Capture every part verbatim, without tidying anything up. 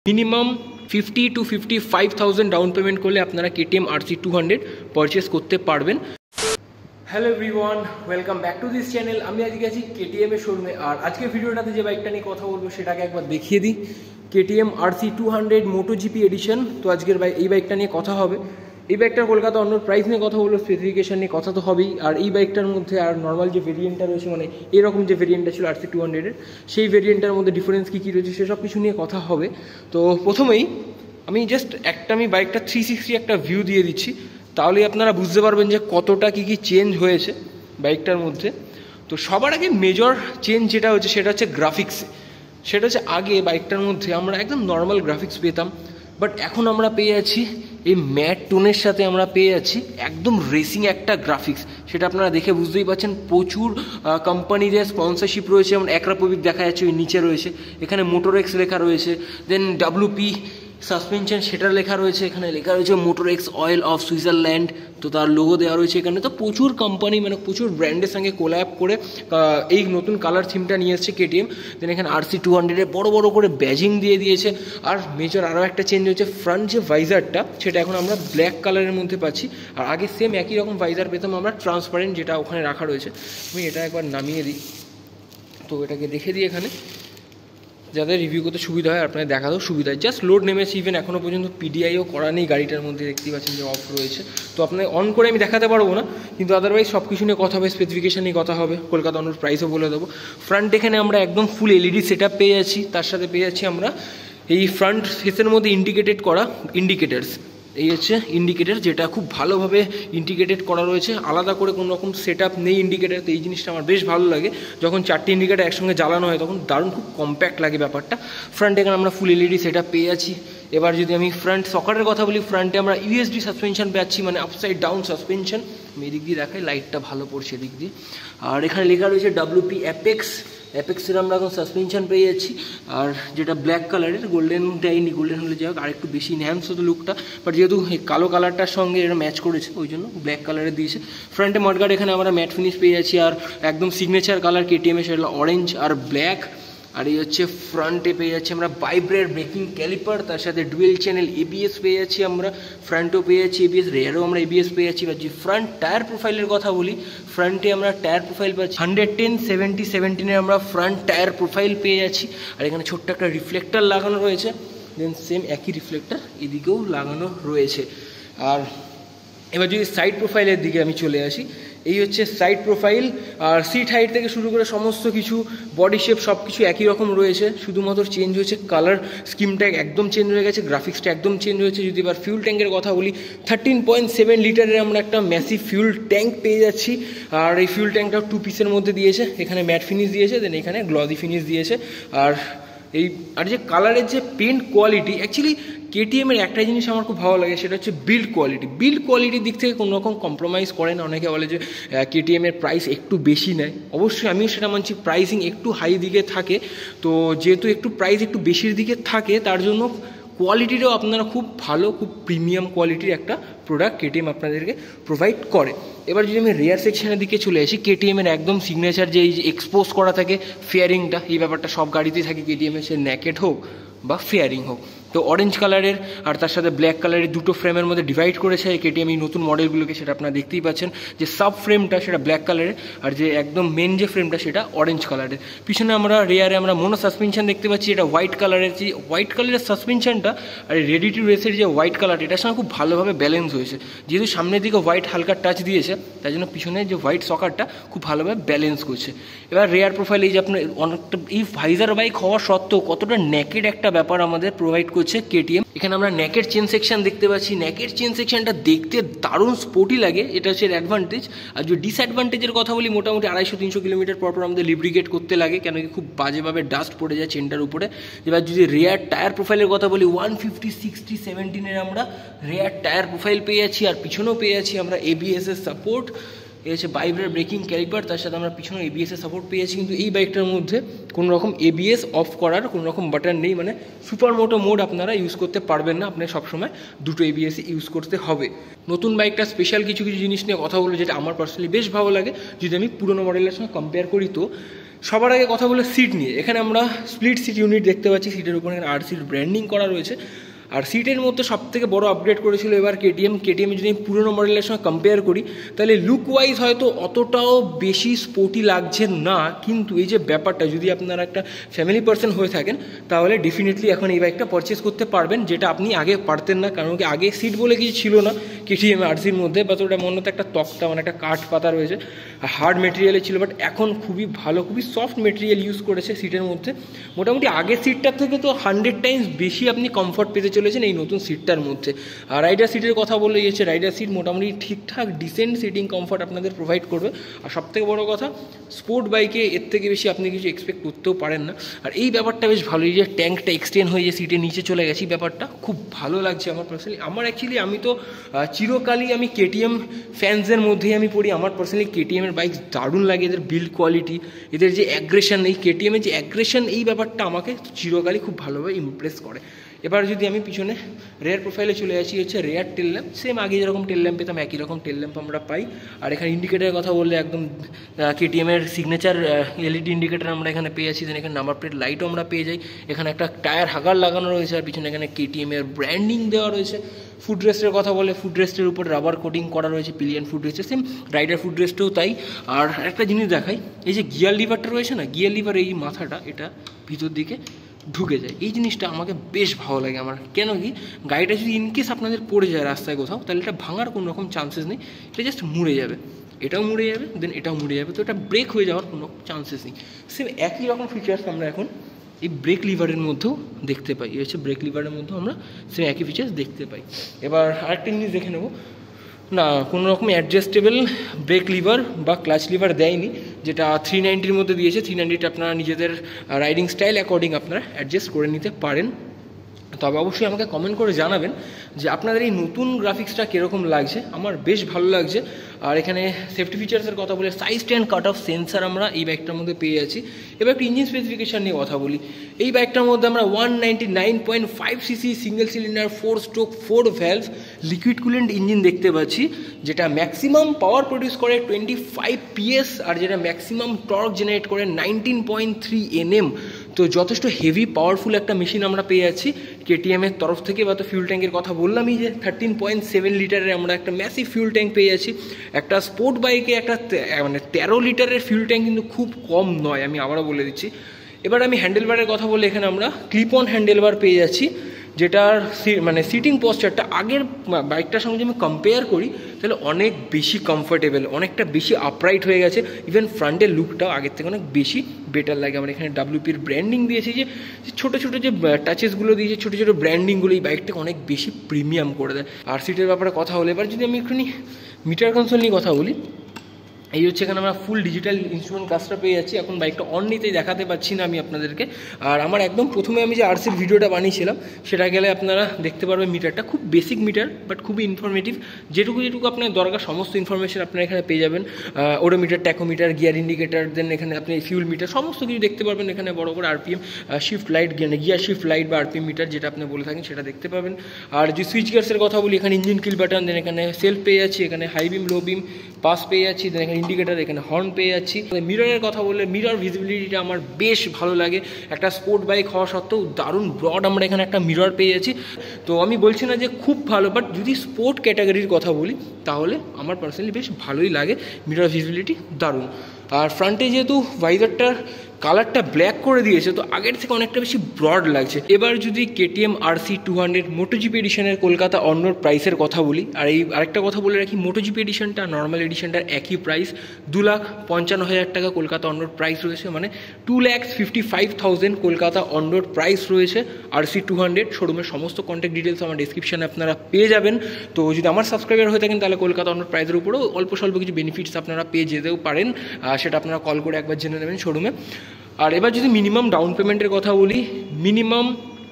Minimum fifty two fifty five thousand down payment করলে আপনারা KTM RC two hundred purchase করতে পারবেন। Hello everyone, welcome back to this channel. আমি আজকে আছি কেটিএম এর শোরুমে, আর আজকের ভিডিওটাতে যে বাইকটা নিয়ে কথা বলবো সেটাকে একবার দেখিয়ে দিই। KTM RC two hundred Moto GP edition. তো আজকের বাইক এই বাইকটা নিয়ে কথা হবে। এই বাইকটার কলকাতা অন্য প্রাইস নিয়ে কথা বলবো, স্পেসিফিকেশন নিয়ে কথা তো হবেই। আর এই বাইকটার মধ্যে আর নর্মাল যে ভেরিয়েন্টটা রয়েছে, মানে এরকম যে ভেরিয়েন্টটা ছিল আরসি টু হান্ড্রেডের, সেই ভেরিয়েন্টটার মধ্যে ডিফারেন্স কী কী রয়েছে সেসব কিছু নিয়ে কথা হবে। তো প্রথমেই আমি জাস্ট একটা আমি বাইকটা থ্রি সিক্সটি একটা ভিউ দিয়ে দিচ্ছি, তাহলে আপনারা বুঝতে পারবেন যে কতটা কী কী চেঞ্জ হয়েছে বাইকটার মধ্যে। তো সবার আগে মেজর চেঞ্জ যেটা হচ্ছে সেটা হচ্ছে গ্রাফিক্সে। সেটা হচ্ছে আগে বাইকটার মধ্যে আমরা একদম নর্মাল গ্রাফিক্স পেতাম, বাট এখন আমরা পেয়ে যাচ্ছি এই ম্যাট টোনের সাথে আমরা পেয়ে যাচ্ছি একদম রেসিং একটা গ্রাফিক্স। সেটা আপনারা দেখে বুঝতেই পারছেন। প্রচুর কোম্পানিদের স্পন্সরশিপ রয়েছে, যেমন অ্যাক্রাপোভিক দেখা যাচ্ছে ওই নিচে রয়েছে, এখানে মোটরএক্স লেখা রয়েছে, দেন ডাব্লিউপি সাসপেনশন সেটা লেখা রয়েছে, এখানে লেখা রয়েছে মোটরএক্স অয়েল অফ সুইজারল্যান্ড, তো তার লোগো দেওয়া রয়েছে এখানে। তো প্রচুর কোম্পানি মানে প্রচুর ব্র্যান্ডের সঙ্গে কোল্যাব করে এই নতুন কালার থিমটা নিয়ে এসছে কেটিএম। দেন এখানে আরসি টু হান্ড্রেডে বড়ো বড়ো করে ব্যাজিং দিয়ে দিয়েছে। আর মেজর আরও একটা চেঞ্জ হচ্ছে, ফ্রন্ট যে ভাইজারটা সেটা এখন আমরা ব্ল্যাক কালারের মধ্যে পাচ্ছি। আর আগে সেম একই রকম ভাইজার পেতাম আমরা ট্রান্সপারেন্ট, যেটা ওখানে রাখা রয়েছে। আমি এটা একবার নামিয়ে দিই, তো এটাকে দেখে দিই এখানে যাদের রিভিউ করতে সুবিধা হয়, আপনাদের দেখাতেও সুবিধা হয়। জাস্ট লোড নেমেছে, ইভেন এখনও পর্যন্ত পিডিআইও করা নেই গাড়িটার মধ্যে, দেখতেই পাচ্ছেন যে অফ রয়েছে। তো আপনার অন করে আমি দেখাতে পারবো না, কিন্তু আদারওয়াইজ সব কিছু নিয়ে কথা হবে, স্পেসিফিকেশন নিয়ে কথা হবে, কলকাতা অনুর প্রাইসও বলে দেবো। ফ্রন্ট এখানে আমরা একদম ফুল এলইডি সেট আপ পেয়ে যাচ্ছি, তার সাথে পেয়ে যাচ্ছি আমরা এই ফ্রন্ট ফেসের মধ্যে ইন্ডিকেটেড করা ইন্ডিকেটার্স। এই হচ্ছে ইন্ডিকেটার, যেটা খুব ভালোভাবে ইন্ডিকেটেড করা রয়েছে, আলাদা করে কোনো রকম সেট আপ নেই ইন্ডিকেটার। তো এই জিনিসটা আমার বেশ ভালো লাগে, যখন চারটি ইন্ডিকেটার একসঙ্গে জ্বালানো হয় তখন দারুণ খুব কম্প্যাক্ট লাগে ব্যাপারটা। ফ্রন্টে এখানে আমরা ফুল এলইডি সেট আপ পেয়ে যাচ্ছি। এবার যদি আমি ফ্রন্ট সকারের কথা বলি, ফ্রন্টে আমরা ইউএসডি সাসপেনশন পাচ্ছি, মানে আপসাইড ডাউন সাসপেনশন। আমি এদিক দিয়ে দেখাই, লাইটটা ভালো পড়ছে এদিক দিয়ে। আর এখানে লেখা রয়েছে ডাব্লিউপি অ্যাপেক্স, অ্যাপেক্সের আমরা এখন সাসপেনশন পেয়ে যাচ্ছি। আর যেটা ব্ল্যাক কালারের, গোল্ডেন দেয়নি, গোল্ডেন হলে যাই হোক আর একটু বেশি ইনহ্যান্স হতো লুকটা, বাট যেহেতু এই কালো কালারটার সঙ্গে এটা ম্যাচ করেছে ওই জন্য ব্ল্যাক কালারে দিয়েছে। ফ্রন্টে মডগার্ড এখানে আমরা ম্যাট ফিনিশ পেয়ে যাচ্ছি, আর একদম সিগনেচার কালার কেটিএমে সেটা অরেঞ্জ আর ব্ল্যাক। আর এই হচ্ছে ফ্রন্টে পেয়ে যাচ্ছি আমরা ভাইব্রেট ব্রেকিং ক্যালিপার, তার সাথে ডুয়েল চ্যানেল এবিএস পেয়ে যাচ্ছি আমরা। ফ্রন্টও পেয়ে যাচ্ছি এবিএস, রেয়ারও আমরা এবিএস পেয়ে যাচ্ছি। বা যে ফ্রন্ট টায়ার প্রোফাইলের কথা বলি, ফ্রন্টে আমরা টায়ার প্রোফাইল পাচ্ছি হান্ড্রেড টেন সেভেন্টি সেভেন্টিনের আমরা ফ্রন্ট টায়ার প্রোফাইল পেয়ে যাচ্ছি। আর এখানে ছোট্ট একটা রিফ্লেক্টার লাগানো রয়েছে, দেন সেম একই রিফ্লেক্টার এদিকেও লাগানো রয়েছে। আর এবার যদি সাইড প্রোফাইলের দিকে আমি চলে আসি, এই হচ্ছে সাইড প্রোফাইল। আর সিট হাইট থেকে শুরু করে সমস্ত কিছু, বডি শেপ সব কিছু একই রকম রয়েছে, শুধুমাত্র চেঞ্জ হয়েছে কালার স্কিমটা একদম চেঞ্জ হয়ে গেছে, গ্রাফিক্সটা একদম চেঞ্জ হয়েছে। যদি এবার ফিউল ট্যাঙ্কের কথা বলি, থার্টিন পয়েন্ট সেভেন লিটারের আমরা একটা ম্যাসিভ ফিউল ট্যাঙ্ক পেয়ে যাচ্ছি। আর এই ফিউল ট্যাঙ্কটা টু পিসের মধ্যে দিয়েছে, এখানে ম্যাট ফিনিশ দিয়েছে, দেন এখানে গ্লসি ফিনিশ দিয়েছে। আর এই আর যে কালারের যে পেন্ট কোয়ালিটি, অ্যাকচুয়ালি কেটিএমের একটা জিনিস আমার খুব ভালো লাগে, সেটা হচ্ছে বিল্ড কোয়ালিটি। বিল্ড কোয়ালিটির দিক থেকে কোনো রকম কম্প্রোমাইজ করে না। অনেকে বলে যে কেটিএমের প্রাইস একটু বেশি নেয়, অবশ্যই আমিও সেটা মানছি, প্রাইসিং একটু হাই দিকে থাকে। তো যেহেতু একটু প্রাইস একটু বেশির দিকে থাকে, তার জন্য কোয়ালিটিটাও আপনারা খুব ভালো, খুব প্রিমিয়াম কোয়ালিটির একটা প্রোডাক্ট কেটিএম আপনাদেরকে প্রোভাইড করে। এবার যদি আমি রেয়ার সেকশনের দিকে চলে আসি, কেটিএমের একদম সিগনেচার যে এই যে এক্সপোজ করা থাকে ফেয়ারিংটা, এই ব্যাপারটা সব গাড়িতেই থাকে কেটিএমের, সে ন্যাকেড হোক বা ফেয়ারিং হোক। তো অরেঞ্জ কালারের আর তার সাথে ব্ল্যাক কালারের দুটো ফ্রেমের মধ্যে ডিভাইড করেছে কেটিএম এই নতুন মডেলগুলোকে, সেটা আপনারা দেখতেই পাচ্ছেন। যে সাব ফ্রেমটা সেটা ব্ল্যাক কালারের, আর যে একদম মেন যে ফ্রেমটা সেটা অরেঞ্জ কালারের। পিছনে আমরা রেয়ারে আমরা মোনো সাসপেনশন দেখতে পাচ্ছি, এটা হোয়াইট কালারের। যে হোয়াইট কালারের সাসপেনশনটা আর রেডি টু রেসের যে হোয়াইট কালার, এটার সঙ্গে খুব ভালোভাবে ব্যালেন্স হয়েছে। যেহেতু সামনের দিকে হোয়াইট হালকা টাচ দিয়েছে, তাই জন্য পিছনের যে হোয়াইট সকারটা খুব ভালোভাবে ব্যালেন্স করছে। এবার রেয়ার প্রোফাইল, এই যে আপনার অনেকটা এই ভাইজার বাইক হওয়া সত্ত্বেও কতটা নেকেড একটা ব্যাপার আমাদের প্রোভাইড করছে কেটিএম। এখানে আমরা নেকেড চেন সেকশন দেখতে পাচ্ছি, নেকেড চেন সেকশনটা দেখতে দারুণ স্পোর্টি লাগে, এটা হচ্ছে অ্যাডভান্টেজ। আর যদি ডিসঅ্যাডভান্টেজের কথা বলি, মোটামুটি আড়াইশো তিনশো কিলোমিটার পর পর আমাদের লিব্রিকেট করতে লাগে, কেন কি খুব বাজেভাবে ডাস্ট পড়ে যায় চেনটার উপরে। এবার যদি রেয়ার টায়ার প্রোফাইলের কথা বলি, ওয়ান ফিফটি সিক্সটি সেভেন্টিনের আমরা রেয়ার টায়ার প্রোফাইল পেয়ে যাচ্ছি। আর পিছনেও পেয়ে যাচ্ছি আমরা এবিএস এর সাপোর্ট, এই হচ্ছে ভাইব্রেট ব্রেকিং ক্যালিপার, তার সাথে আমরা পিছনে এবিএস এর সাপোর্ট পেয়েছি। কিন্তু এই বাইকটার মধ্যে কোনো রকম এবিএস অফ করার কোনো রকম বাটন নেই, মানে সুপার মোটো মোড আপনারা ইউজ করতে পারবেন না, আপনার সবসময় দুটো এবিএস ইউজ করতে হবে। নতুন বাইকটা স্পেশাল কিছু কিছু জিনিস নিয়ে কথা বলবো, যেটা আমার পার্সোনালি বেশ ভালো লাগে। যদি আমি পুরোনো মডেলের সঙ্গে কম্পেয়ার করি, তো সবার আগে কথা বলে সিট নিয়ে। এখানে আমরা স্প্লিট সিট ইউনিট দেখতে পাচ্ছি, সিটের উপর এখানে আরসির ব্র্যান্ডিং করা রয়েছে। আর সিটের মধ্যে সবথেকে বড় আপগ্রেড করেছিল এবার কেটিএম। কেটিএম যদি আমি পুরোনো মডেলের সঙ্গে কম্পেয়ার করি তাহলে লুক ওয়াইজ হয়তো অতটাও বেশি স্পোর্টি লাগছে না, কিন্তু এই যে ব্যাপারটা, যদি আপনারা একটা ফ্যামিলি পার্সন হয়ে থাকেন তাহলে ডেফিনেটলি এখন এই বাইকটা পারচেস করতে পারবেন, যেটা আপনি আগে পারতেন না। কারণ কি আগে সিট বলে কিছু ছিল না কেটিএম আরসির মধ্যে, বা ওটা মনে হতো একটা তক্তা, মানে একটা কাঠ পাতা রয়েছে, হার্ড মেটেরিয়ালে ছিল। বাট এখন খুবই ভালো, খুবই সফট মেটেরিয়াল ইউজ করেছে সিটের মধ্যে। মোটামুটি আগের সিটটার থেকে তো হান্ড্রেড টাইমস বেশি আপনি কমফর্ট পেতে চলেছেন এই নতুন সিটটার মধ্যে। আর রাইডার সিটের কথা বললে গিয়েছে, রাইডার সিট মোটামুটি ঠিকঠাক ডিসেন্ট সিটিং কমফর্ট আপনাদের প্রোভাইড করবে। আর সবথেকে বড় কথা, স্পোর্ট বাইকে এর থেকে বেশি আপনি কিছু এক্সপেক্ট করতেও পারেন না। আর এই ব্যাপারটা বেশ ভালো, এই যে ট্যাঙ্কটা এক্সটেন্ড হয়ে যে সিটের নিচে চলে গেছি, ব্যাপারটা খুব ভালো লাগছে আমার পার্সোনালি। আমার অ্যাকচুয়ালি আমি তো চিরকালই আমি কেটিএম ফ্যান্সদের মধ্যেই আমি পড়ি। আমার পার্সোনালি কেটিএমের বাইক দারুণ লাগে, এদের বিল্ড কোয়ালিটি, এদের যে অ্যাগ্রেশন, এই কেটিএমের যে অ্যাগ্রেশন, এই ব্যাপারটা আমাকে চিরকালই খুব ভালোভাবে ইমপ্রেস করে। এবার যদি আমি পিছনে রেয়ার প্রোফাইলে চলে আসি, হচ্ছে রেয়ার টেল ল্যাম্প। সেম আগে যেরকম টেল ল্যাম্প পেতাম একই রকম টেল ল্যাম্প আমরা পাই। আর এখানে ইন্ডিকেটারের কথা বললে একদম কেটিএমের সিগনেচার এলইডি ইন্ডিকেটার আমরা এখানে পেয়ে যাচ্ছি। দেন এখানে নাম্বার প্লেট লাইটও আমরা পেয়ে যাই। এখানে একটা টায়ার হাগার লাগানো রয়েছে, আর পিছনে এখানে কেটিএমের ব্র্যান্ডিং দেওয়া রয়েছে। ফুড রেস্টের কথা বলে, ফুড রেস্টের উপর রাবার কোটিং করা রয়েছে, পিলিয়ন ফুড রেস্টের, সেম রাইডার ফুড রেস্টেও তাই। আর একটা জিনিস দেখাই, এই যে গিয়ার লিভারটা রয়েছে না, গিয়ার লিভার এই মাথাটা এটা ভিতর দিকে ঢুকে যায়, এই জিনিসটা আমাকে বেশ ভালো লাগে আমার। কেন কি, গাড়িটা যদি ইনকেস আপনাদের পড়ে যায় রাস্তায় কোথাও, তাহলে এটা ভাঙার কোনো রকম চান্সেস নেই, এটা জাস্ট মুড়ে যাবে, এটাও মুড়ে যাবে, দেন এটাও মুড়ে যাবে, তো এটা ব্রেক হয়ে যাওয়ার কোনো চান্সেস নেই। সেম একই রকম ফিচার্স আমরা এখন এই ব্রেক লিভারের মধ্যেও দেখতে পাই। এই হচ্ছে ব্রেক লিভারের মধ্যেও আমরা সেম একই ফিচার্স দেখতে পাই। এবার আরেকটা জিনিস দেখে নেব, না কোনো রকম অ্যাডজাস্টেবল ব্রেক লিভার বা ক্লাচ লিভার দেয়নি, যেটা থ্রি নাইনটির মধ্যে দিয়েছে। থ্রি নাইনটিটা আপনারা নিজেদের রাইডিং স্টাইল অ্যাকর্ডিং আপনারা অ্যাডজাস্ট করে নিতে পারেন। তবে অবশ্যই আমাকে কমেন্ট করে জানাবেন যে আপনাদের এই নতুন গ্রাফিক্সটা কীরকম লাগছে। আমার বেশ ভালো লাগছে। আর এখানে সেফটি ফিচার্সের কথা বলে, side stand cut off sensor আমরা এই বাইকটার মধ্যে পেয়ে যাচ্ছি। এবার একটু ইঞ্জিন স্পেসিফিকেশান নিয়ে কথা বলি। এই বাইকটার মধ্যে আমরা one ninety nine point five cc single cylinder four stroke four valve liquid coolant engine দেখতে পাচ্ছি, যেটা ম্যাক্সিমাম পাওয়ার প্রডিউস করে টোয়েন্টি ফাইভ পিএস, আর যেটা ম্যাক্সিমাম টর্ক জেনারেট করে নাইনটিন পয়েন্ট থ্রি এনএম। তো যথেষ্ট হেভি পাওয়ারফুল একটা মেশিন আমরা পেয়ে যাচ্ছি কেটিএমের তরফ থেকে। বা তো ফিউল ট্যাঙ্কের কথা বললামই যে থার্টিন পয়েন্ট সেভেন লিটারের আমরা একটা ম্যাসিভ ফিউল ট্যাঙ্ক পেয়ে যাচ্ছি। একটা স্পোর্ট বাইকে একটা মানে তেরো লিটারের ফিউল ট্যাঙ্ক কিন্তু খুব কম নয়, আমি আবারও বলে দিচ্ছি। এবার আমি হ্যান্ডেলবারের কথা বলে, এখানে আমরা ক্লিপ অন হ্যান্ডেলবার পেয়ে যাচ্ছি, যেটার মানে সিটিং পশ্চারটা আগের বাইকটার সঙ্গে যদি আমি কম্পেয়ার করি তাহলে অনেক বেশি কমফোর্টেবল, অনেকটা বেশি আপরাইট হয়ে গেছে। ইভেন ফ্রন্টের লুকটাও আগের থেকে অনেক বেশি বেটার লাগে। আমরা এখানে ডাব্লিউপির ব্র্যান্ডিং দিয়েছি, যে ছোটো ছোটো যে টাচেসগুলো দিয়েছে, ছোটো ছোটো ব্র্যান্ডিংগুলো এই বাইকটাকে অনেক বেশি প্রিমিয়াম করে দেয়। আর সিটের ব্যাপারে কথা হলে, এবার যদি আমি একটুখানি মিটার কনসোল নিয়ে কথা বলি, এই হচ্ছে এখানে আমরা ফুল ডিজিটাল ইনস্ট্রুমেন্ট কাজটা পেয়ে যাচ্ছি। এখন বাইকটা অন নিতেই দেখাতে পাচ্ছি না আমি আপনাদেরকে। আর আমার একদম প্রথমে আমি যে আরসির ভিডিওটা বানিয়েছিলাম সেটা গেলে আপনারা দেখতে পারবেন। মিটারটা খুব বেসিক মিটার, বাট খুবই ইনফরমেটিভ। যেটুকু যেটুকু আপনার দরকার সমস্ত ইনফরমেশন আপনারা এখানে পেয়ে যাবেন। Odometer, tachometer, gear indicator, then এখানে আপনি ফিউল মিটার, সমস্ত কিছু দেখতে পারবেন। এখানে বড় করে RPM, shift light, gear shift light বা আরপিএম মিটার যেটা আপনি বলে থাকেন সেটা দেখতে পাবেন। আর যে সুইচ গিয়ার্সের কথা বলি, এখানে ইঞ্জিন কিল বাটন, দেন এখানে সেলফ পেয়ে যাচ্ছি, এখানে হাই বিম, লো বিম, পাস পেয়ে যাচ্ছি, দেন এখানে ইন্ডিকেটার, এখানে হর্ন পেয়ে যাচ্ছি। মিররের কথা বললে, মিরর ভিজিবিলিটিটা আমার বেশ ভালো লাগে। একটা স্পোর্ট বাইক হওয়া সত্ত্বেও দারুণ ব্রড আমরা এখানে একটা মিরর পেয়ে যাচ্ছি। তো আমি বলছি না যে খুব ভালো, বাট যদি স্পোর্ট ক্যাটাগরির কথা বলি তাহলে আমার পার্সোনালি বেশ ভালোই লাগে। মিরর ভিজিবিলিটি দারুণ। আর ফ্রন্টে যেহেতু ভাইজারটার কালারটা ব্ল্যাক করে দিয়েছে, তো আগের থেকে অনেকটা বেশি ব্রড লাগছে। এবার যদি KTM RC two hundred MotoGP এডিশনের কলকাতা অন্যর প্রাইসের কথা বলি, আর এই আরেকটা কথা বলে রাখি, মোটোজিপি এডিশনটা নর্মাল এডিশনটার একই প্রাইস, দু লাখ পঞ্চান্ন হাজার টাকা কলকাতা অন্যর প্রাইস রয়েছে, মানে two lakhs fifty five thousand Kolkata on road price রয়েছে আরসি টু হান্ড্রেড। শোরুমের সমস্ত কন্ট্যাক্ট ডিটেলস আমার ডিসক্রিপশানে আপনারা পেয়ে যাবেন। তো যদি আমার সাবস্ক্রাইবার হয়ে থাকেন তাহলে কলকাতা অন্যর প্রাইসের উপরেও অল্প স্বল্প কিছু বেনিফিটস আপনারা পেয়ে যেতেও পারেন, সেটা আপনারা কল করে একবার জেনে নেবেন শোরুমে। আর এবার যদি মিনিমাম ডাউন পেমেন্টের কথা বলি, minimum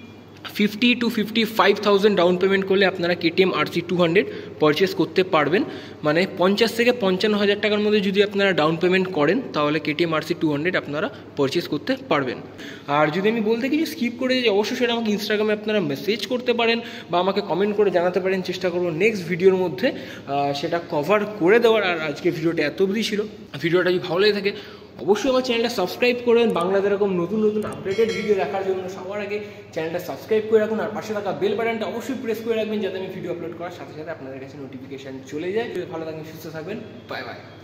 fifty two fifty five thousand down payment করলে আপনারা KTM RC two hundred purchase করতে পারবেন। মানে পঞ্চাশ থেকে পঞ্চান্ন হাজার টাকার মধ্যে যদি আপনারা ডাউন পেমেন্ট করেন তাহলে কেটিএম আরসি টু হান্ড্রেড আপনারা পারচেস করতে পারবেন। আর যদি আমি বলতে কিছু স্কিপ করে যাই, অবশ্যই সেটা আমাকে ইনস্টাগ্রামে আপনারা মেসেজ করতে পারেন বা আমাকে কমেন্ট করে জানাতে পারেন। চেষ্টা করবো নেক্সট ভিডিওর মধ্যে সেটা কভার করে দেওয়ার। আর আজকে ভিডিওটা এত অবধি ছিল। ভিডিওটা যদি ভালো লেগে থাকে অবশ্যই আমার চ্যানেলটা সাবস্ক্রাইব করবেন বাংলাতে এরকম নতুন নতুন আপডেটেড ভিডিও দেখার জন্য। সবার আগে চ্যানেলটা সাবস্ক্রাইব করে রাখুন আর পাশে থাকা বেল বাটনটা অবশ্যই প্রেস করে রাখবেন যাতে আমি ভিডিও আপলোড করার সাথে সাথে আপনাদের কাছে নোটিফিকেশান চলে যায়। ভালো থাকবেন, সুস্থ থাকবেন, বাই বাই।